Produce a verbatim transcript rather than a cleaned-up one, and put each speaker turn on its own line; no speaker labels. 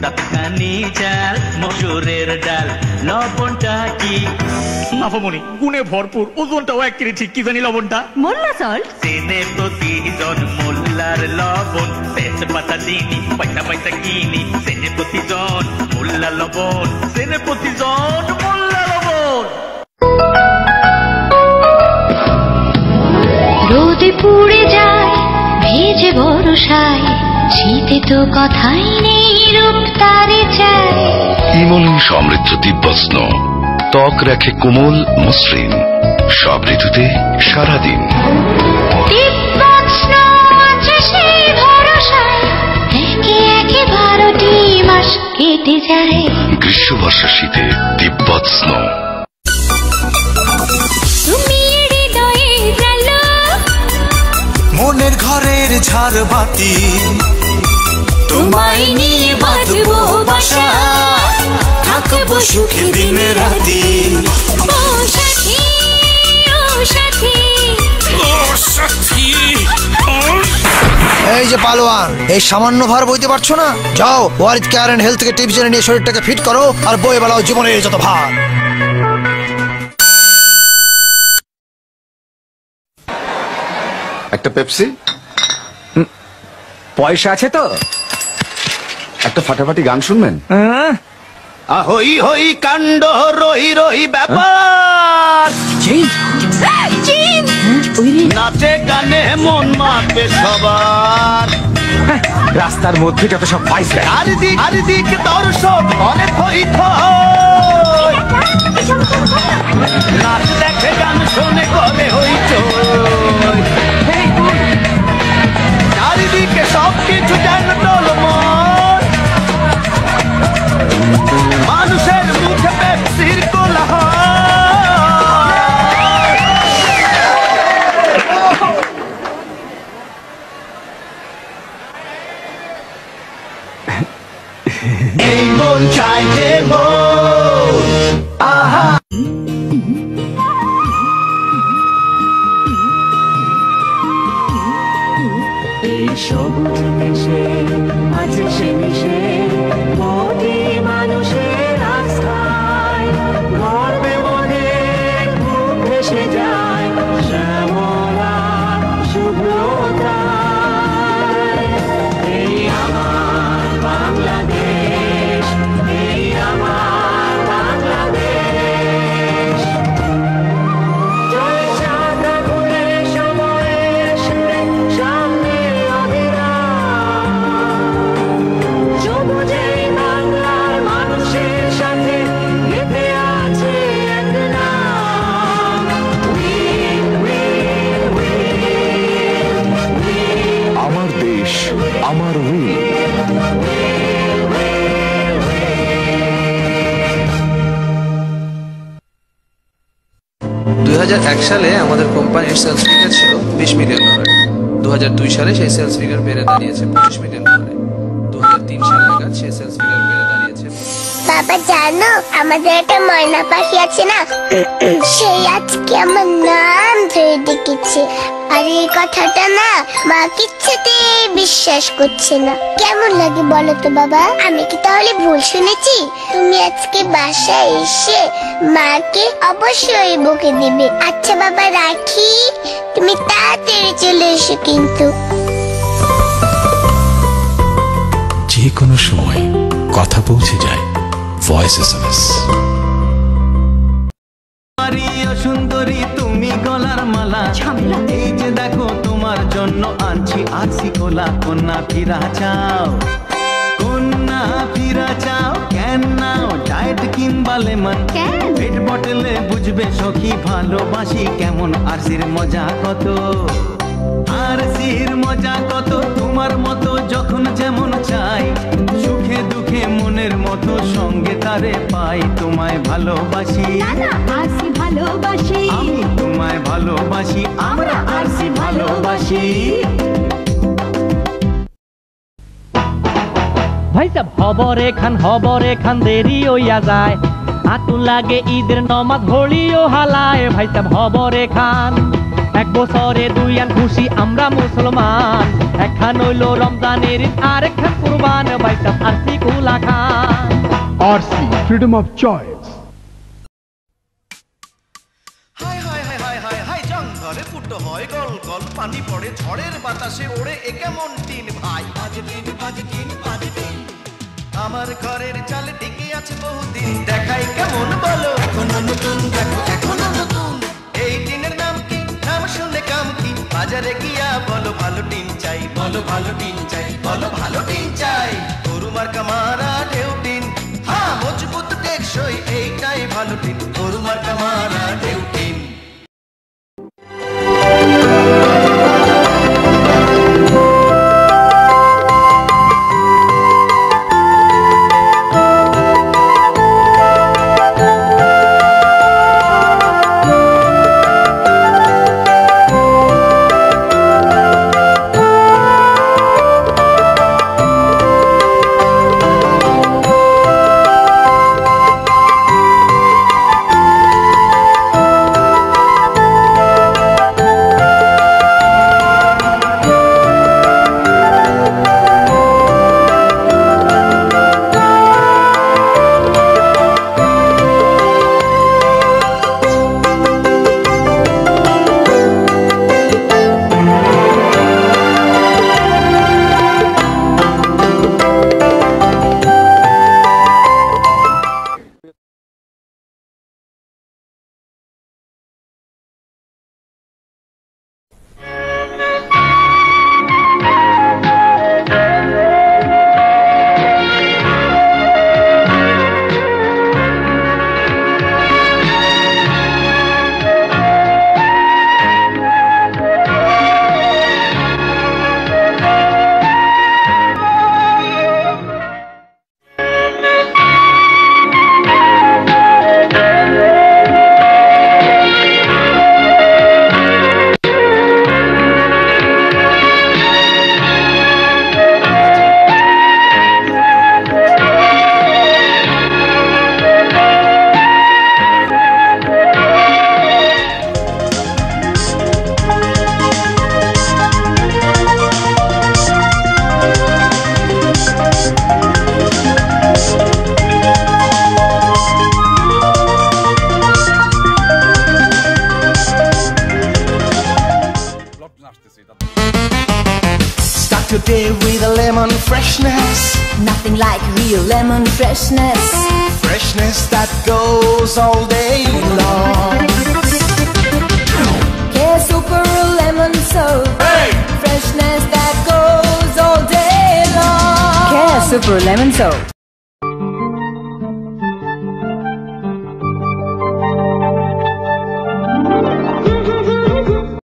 দাতখানি চাল মসুরের ডাল লবণটা কি
আপামনি গুণে ভরপুর ওজনটাও এক কেজি ঠিক কি জানি লবণটা
মোল্লা সল্ট
চেনে প্রতিজন মোল্লার লবণ তেজপাতা চিনি পয়সা পয়সা কিনি চেনে প্রতিজন মোল্লা লবণ চেনে প্রতিজন মোল্লা লবণ
রোদে পুড়ে যায় ভেজে বরসায় শীতে তো কথাই নেই রূপ তারে চায়
ইমোলিন সমৃদ্ধ দিব্যস্ন ত্বক রাখে কোমল মসৃণ সব ঋতুতে সারাদিন
দিব্যস্ন আছে সেই ভরসায় একে একে বারোটি মাস কেটে যায়
গ্রীষ্ম বর্ষা শীতে দিব্যস্ন
তুমি হৃদয়ে গেল
মনের ঘরের ঝাড়বাতি তোমায় নিয়ে বাঁধবো বাসা থাকবো সুখে দিন রাতি
ও সাথী ও সাথী
ও সাথী
এই যে পালোয়ান এই সামান্য ভার বইতে পারছো না যাও ওয়ারিদ কেয়ার এন্ড হেলথ থেকে টিপস জেনে নিয়ে শরীরটাকে ফিট করো আর বয়ে বেলাও জীবনের যত ভার
একটা পেপসি
পয়সা আছে তো
একটা ফাটাফাটি গান শুনবেন
আহই হই কাণ্ড রহি রহি ব্যাপার নাচে গানে মন মাপে সবার
রাস্তার মধ্যে যত সব পাইছে
চারিদিক চারিদিক দর্শক অনেক হই নাচ দেখে গান শুনে করে হইচই চারিদিকে সব কিছু যেন টলমল মানুষের মুখে পেপসির কোলাহল এই মন চাই যে মন আহা
এই সবুজ দেশে আছে সে মিশে কোটি মানুষের আস্থায় গর্বে মনে বুক ভেসে যায় শ্যামলা শুভ্রতায় এই আমার বাংলাদেশ এই আমার বাংলাদেশ চলে সাদা ঘুরে সময়ের সুরে সামনে সবুজে বাংলার মানুষের সাথে গেঁথে আছে এক নাম
আমার দেশ আমার উইল
দুই হাজার এক সালে আমাদের কোম্পানির সেলস ফিগার ছিল বিশ মিলিয়ন ডলার দু হাজার দুই সালে সেই সেলস ফিগার বেড়ে দাঁড়িয়েছে পঁচিশ মিলিয়ন ডলারে দু হাজার তিন সাল নাগাদ সেই সেলস ফিগার বেড়ে দাঁড়িয়েছে
বাবা জানো আমাদের একটা ময়না পাখি আছে না সেই আজকে আমার নাম ধরে ডেকেছে আর এই কথাটা না মা কিচ্ছুতে বিশ্বাস করছে না কেমন লাগে বলো তো বাবা আমি কি তাহলে ভুল শুনেছি তুমি আজকে বাসায় এসে মাকে অবশ্যই বকে দিবে আচ্ছা বাবা রাখি তুমি তাড়াতাড়ি চলে এসো কিন্তু
যে কোনো সময় কথা পৌঁছে যায় ভয়েস এসএমএস
সুন্দরী তুমি গলার মালা এই যে দেখো তোমার জন্য আনছি আরসি কোলা কন্যা ফিরা চাও কন্যা ফিরা চাও কেন নাও ডায়েট কিংবা লেমন পেট বটলে বুঝবে সখী ভালোবাসি কেমন আরসির মজা কত আরসির মজা কত তোমার মতো যখন যেমন চাই সুখে দুঃখে মনের মতো সঙ্গে তারে পাই তোমায় ভালোবাসি
আরসি ভালোবাসি
আমি তোমায় ভালোবাসি আমরা আরসি ভালোবাসি
ভাই সাহেব হবরে খান হবরে খান দেরি হইয়া যায় আতুল লাগে ঈদের নমাজ হলিও হালায় ভাই সাহেব হবরে খান এক বছরে দুই আন খুশি আমরা মুসলমান, একখান হইল রমজানের ঈদ আর একখান কুরবান, বাইসাত আরসি কুলা খান।
আরসি ফ্রিডম অফ চয়েস।
হাই হাই হাই হাই হাই হাই জঙ্গলে ফুটো হয় গল গল, পানি পড়ে ঝড়ের বাতাসে ওড়ে এ কেমন টিন ভাই, বাজে টিন বাজে টিন বাজে টিন। আমার ঘরের চালে টিকে আছে বহুদিন, দেখাই কেমন বলো এখনো নতুন, দেখো এখনো নতুন। এই টিনের নাম কি, নাম শুনে কাম কি, বাজারে গিয়া বলো ভালো টিন চাই, বলো ভালো টিন চাই, বলো ভালো টিন চাই। গরু মার্কা মারা ঢেউ টিন, হ্যাঁ মজবুত টেকসই এইটাই ভালো টিন, গরু মার্কা মারা ঢেউ tin.
Today with a lemon freshness,
Nothing like real lemon freshness.
freshness that goes all day long.
Care Super Lemon Soap.
Hey!
Freshness that goes all day long. Care Super Lemon Soap.